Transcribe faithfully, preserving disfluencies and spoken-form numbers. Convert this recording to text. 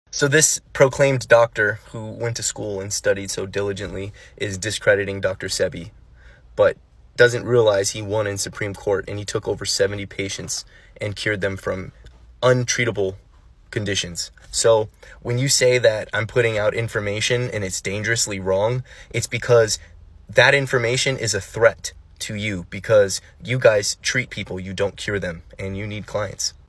So this proclaimed doctor who went to school and studied so diligently is discrediting Doctor Sebi, but doesn't realize he won in Supreme Court and he took over seventy patients and cured them from untreatable conditions. So when you say that I'm putting out information and it's dangerously wrong, it's because that information is a threat to you, because you guys treat people, you don't cure them, and you need clients.